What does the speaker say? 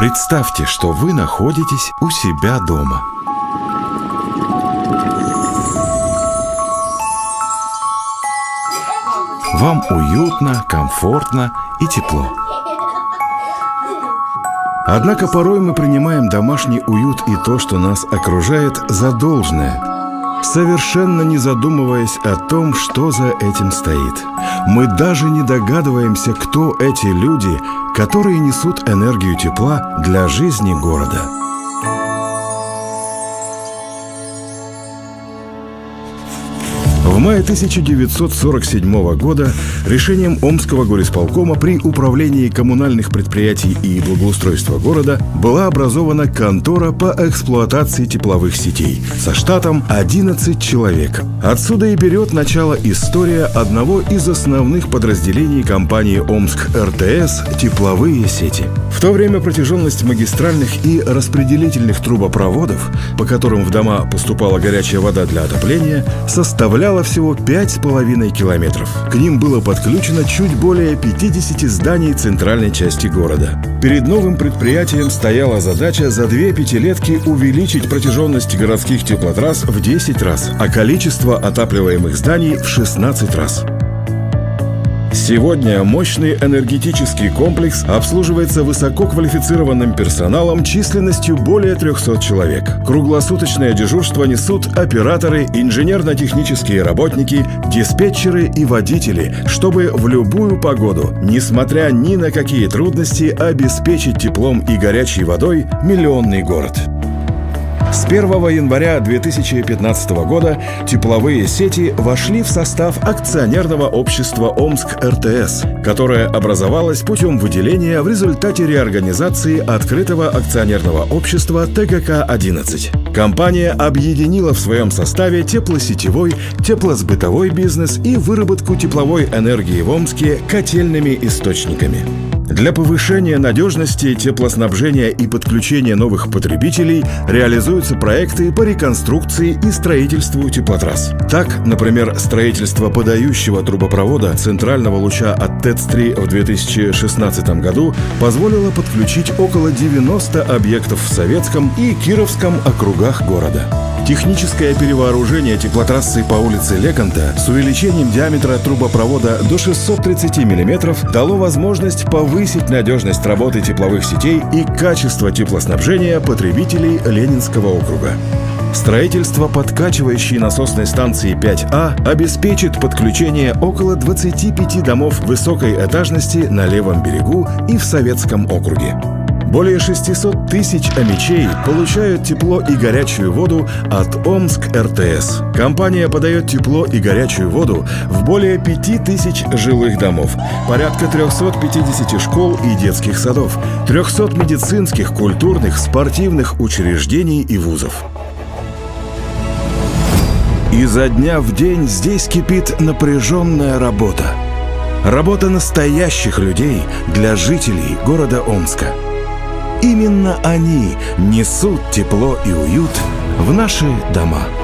Представьте, что вы находитесь у себя дома. Вам уютно, комфортно и тепло. Однако порой мы принимаем домашний уют и то, что нас окружает, за должное, совершенно не задумываясь о том, что за этим стоит. Мы даже не догадываемся, кто эти люди, которые несут энергию тепла для жизни города. В мае 1947 года решением Омского горисполкома при управлении коммунальных предприятий и благоустройства города была образована контора по эксплуатации тепловых сетей со штатом 11 человек. Отсюда и берет начало история одного из основных подразделений компании Омск РТС «Тепловые сети». В то время протяженность магистральных и распределительных трубопроводов, по которым в дома поступала горячая вода для отопления, составляла всего 5,5 километров. К ним было подключено чуть более 50 зданий центральной части города. Перед новым предприятием стояла задача за 2 пятилетки увеличить протяженность городских теплотрасс в 10 раз, а количество отапливаемых зданий в 16 раз. Сегодня мощный энергетический комплекс обслуживается высококвалифицированным персоналом численностью более 300 человек. Круглосуточное дежурство несут операторы, инженерно-технические работники, диспетчеры и водители, чтобы в любую погоду, несмотря ни на какие трудности, обеспечить теплом и горячей водой миллионный город. С 1 января 2015 года тепловые сети вошли в состав акционерного общества Омск РТС, которое образовалось путем выделения в результате реорганизации открытого акционерного общества ТГК-11. Компания объединила в своем составе теплосетевой, теплосбытовой бизнес и выработку тепловой энергии в Омске котельными источниками. Для повышения надежности теплоснабжения и подключения новых потребителей реализуются проекты по реконструкции и строительству теплотрасс. Так, например, строительство подающего трубопровода центрального луча от ТЭЦ-3 в 2016 году позволило подключить около 90 объектов в Советском и Кировском округах города. Техническое перевооружение теплотрассы по улице Леконта с увеличением диаметра трубопровода до 630 мм дало возможность повысить надежность работы тепловых сетей и качество теплоснабжения потребителей Ленинского округа. Строительство подкачивающей насосной станции 5А обеспечит подключение около 25 домов высокой этажности на левом берегу и в Советском округе. Более 600 тысяч омичей получают тепло и горячую воду от Омск РТС. Компания подает тепло и горячую воду в более 5000 жилых домов, порядка 350 школ и детских садов, 300 медицинских, культурных, спортивных учреждений и вузов. Изо дня в день здесь кипит напряженная работа. Работа настоящих людей для жителей города Омска. Именно они несут тепло и уют в наши дома.